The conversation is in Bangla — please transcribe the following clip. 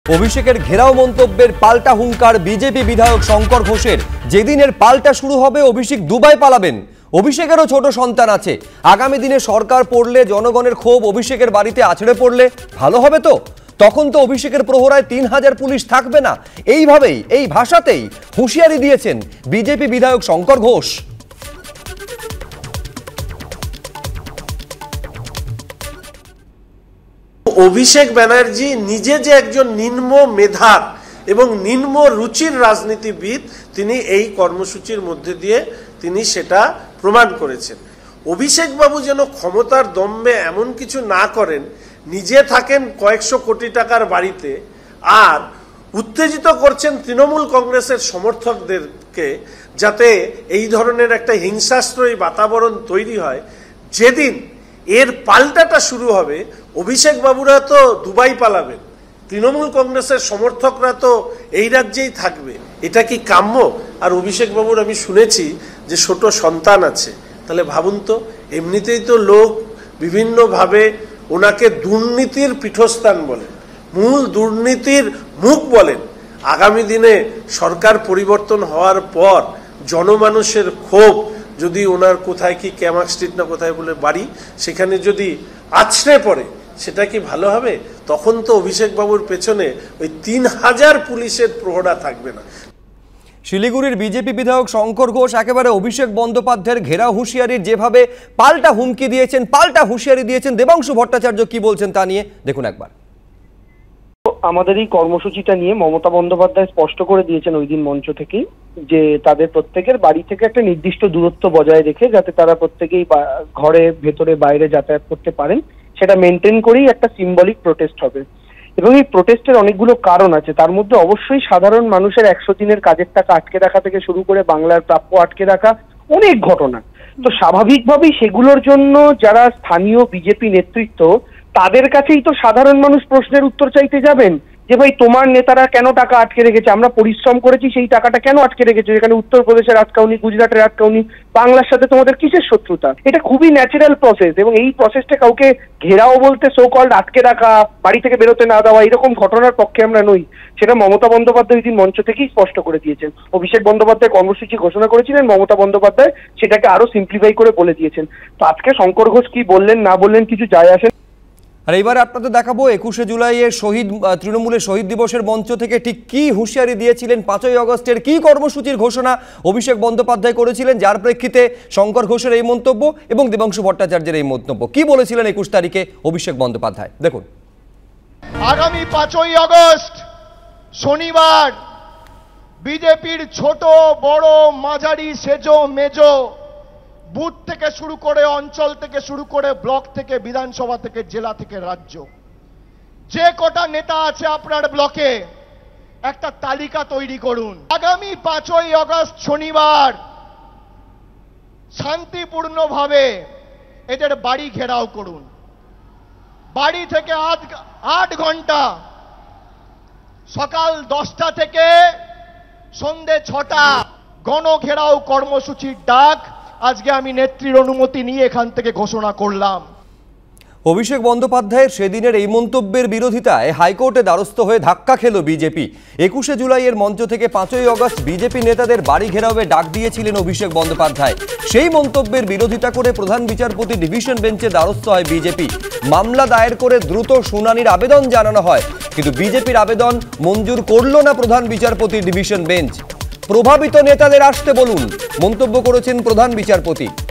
অভিষেকের ঘেরাও মন্তব্যের পাল্টা হুঙ্কার বিজেপি বিধায়ক শঙ্কর ঘোষের। যেদিনের পাল্টা শুরু হবে অভিষেক দুবাই পালাবেন। অভিষেকেরও ছোট সন্তান আছে। আগামী দিনে সরকার পড়লে জনগণের ক্ষোভ অভিষেকের বাড়িতে আছড়ে পড়লে ভালো হবে তো। তখন তো অভিষেকের প্রহরায় 3000 পুলিশ থাকবে না। এইভাবেই এই ভাষাতেই হুঁশিয়ারি দিয়েছেন বিজেপি বিধায়ক শঙ্কর ঘোষ। অভিষেক ব্যানার্জি নিজে যে একজন নিম্ন মেধার এবং নিম্ন রুচির রাজনীতিবিদ, তিনি এই কর্মসূচির মধ্যে দিয়ে তিনি সেটা প্রমাণ করেছেন। অভিষেক বাবু যেন ক্ষমতার দম্ভে এমন কিছু না করেন, নিজে থাকেন কয়েকশো কোটি টাকার বাড়িতে আর উত্তেজিত করছেন তৃণমূল কংগ্রেসের সমর্থকদেরকে, যাতে এই ধরনের একটা হিংসাশ্রয়ী বাতাবরণ তৈরি হয়। যেদিন এর পাল্টাটা শুরু হবে, অভিষেক বাবুরা তো দুবাই পালাবেন, তৃণমূল কংগ্রেসের সমর্থকরা তো এই রাজ্যেই থাকবে। এটা কি কাম্য? আর অভিষেক বাবুর আমি শুনেছি যে ছোট সন্তান আছে। তাহলে ভাবুন তো, এমনিতেই তো লোক বিভিন্নভাবে ওনাকে দুর্নীতির পীঠস্থান বলেন, মূল দুর্নীতির মুখ বলেন। আগামী দিনে সরকার পরিবর্তন হওয়ার পর জনমানুষের ক্ষোভ যদি ওনার কোথায় কি ক্যামাক স্ট্রিট না কোথায় বলে বাড়ি, সেখানে যদি আছড়ে পড়ে, সেটা কি ভালো হবে? তখন তো অভিষেক বাবুর পেছনে ওই 3000 পুলিশের প্রহরা থাকবে না। শিলিগুড়ির বিজেপি বিধায়ক শঙ্কর ঘোষ একেবারে অভিষেক বন্দ্যোপাধ্যায়ের ঘেরাও হুঁশিয়ারির যেভাবে পাল্টা হুমকি দিয়েছেন, পাল্টা হুঁশিয়ারি দিয়েছেন। দেবাংশু ভট্টাচার্য কি বলছেন তা নিয়ে দেখুন একবার। আমাদের এই কর্মসূচিটা নিয়ে মমতা বন্দ্যোপাধ্যায় স্পষ্ট করে দিয়েছেন ওই দিন মঞ্চ থেকেই, যে তাদের প্রত্যেকের বাড়ি থেকে একটা নির্দিষ্ট দূরত্ব বজায় রেখে যাতে তারা প্রত্যেকেই ঘরে ভেতরে বাইরে যাতায়াত করতে পারেন, সেটা মেনটেন করেই একটা সিম্বলিক প্রোটেস্ট হবে। এবং এই প্রোটেস্টের অনেকগুলো কারণ আছে, তার মধ্যে অবশ্যই সাধারণ মানুষের 100 দিনের কাজের টাকা আটকে রাখা থেকে শুরু করে বাংলার প্রাপ্য আটকে রাখা অনেক ঘটনা। তো স্বাভাবিকভাবেই সেগুলোর জন্য যারা স্থানীয় বিজেপি নেতৃত্ব, তাদের কাছেই তো সাধারণ মানুষ প্রশ্নের উত্তর চাইতে যাবেন যে ভাই তোমার নেতারা কেন টাকা আটকে রেখেছে, আমরা পরিশ্রম করেছি সেই টাকাটা কেন আটকে রেখেছে, যেখানে উত্তরপ্রদেশের আটকাওনি, গুজরাটের আটকাওনি, বাংলার সাথে তোমাদের কিসের শত্রুতা? এটা খুবই ন্যাচারাল প্রসেস এবং এই প্রসেসটা কাউকে ঘেরাও বলতে সো কল্ড আটকে রাখা, বাড়ি থেকে বেরোতে না দেওয়া, এরকম ঘটনার পক্ষে আমরা নই। সেটা মমতা বন্দ্যোপাধ্যায় ওই দিন মঞ্চ থেকেই স্পষ্ট করে দিয়েছেন। অভিষেক বন্দ্যোপাধ্যায় কর্মসূচি ঘোষণা করেছিলেন, মমতা বন্দ্যোপাধ্যায় সেটাকে আরো সিম্পলিফাই করে বলে দিয়েছেন। তো আজকে শঙ্কর ঘোষ কি বললেন না বললেন কিছু যায় আসে। আর এইবার আপনাদের দেখাবো 21শে জুলাইয়ের তৃণমূলের শহীদ দিবসের মঞ্চ থেকে ঠিক কি হুঁশিয়ারি দিয়েছিলেন, 5ই আগস্টের কি কর্মসূচির ঘোষণা অভিষেক বন্দ্যোপাধ্যায় করেছিলেন, যার প্রেক্ষিতে শঙ্কর ঘোষের এই মন্তব্য এবং দেবাংশু ভট্টাচার্যের এই মন্তব্য। কি বলেছিলেন 21 তারিখে অভিষেক বন্দ্যোপাধ্যায় দেখুন। আগামী 5ই আগস্ট শনিবার বিজেপির ছোট বড় মাঝারি সেজো মেজো বুথ থেকে শুরু করে, অঞ্চল থেকে শুরু করে, ব্লক থেকে, বিধানসভা থেকে, জেলা থেকে, রাজ্য, যে কটা নেতা আছে আপনার ব্লকে একটা তালিকা তৈরি করুন। আগামী 5ই আগস্ট শনিবার শান্তিপূর্ণভাবে এদের বাড়ি ঘেরাও করুন। বাড়ি থেকে 8 ঘন্টা, সকাল 10টা থেকে সন্ধে 6টা গণ ঘেরাও কর্মসূচির ডাক আজকে আমি নেত্রীর অনুমতি নিয়ে এখান থেকে ঘোষণা করলাম। অভিষেক বন্দ্যোপাধ্যায়ের সেদিনের এই মন্তব্যের বিরোধিতায় হাইকোর্টে দ্বারস্থ হয়ে ধাক্কা খেল বিজেপি। 21শে জুলাইয়ের মঞ্চ থেকে 5ই আগস্ট বিজেপি নেতাদের বাড়ি ঘেরাওয়ে ডাক দিয়েছিলেন অভিষেক বন্দ্যোপাধ্যায়। সেই মন্তব্যের বিরোধিতা করে প্রধান বিচারপতি ডিভিশন বেঞ্চে দ্বারস্থ হয় বিজেপি। মামলা দায়ের করে দ্রুত শুনানির আবেদন জানানো হয়, কিন্তু বিজেপির আবেদন মঞ্জুর করল না প্রধান বিচারপতির ডিভিশন বেঞ্চ। প্রভাবিত নেতাদের আসতে বলুন, মন্তব্য করেছেন প্রধান বিচারপতি।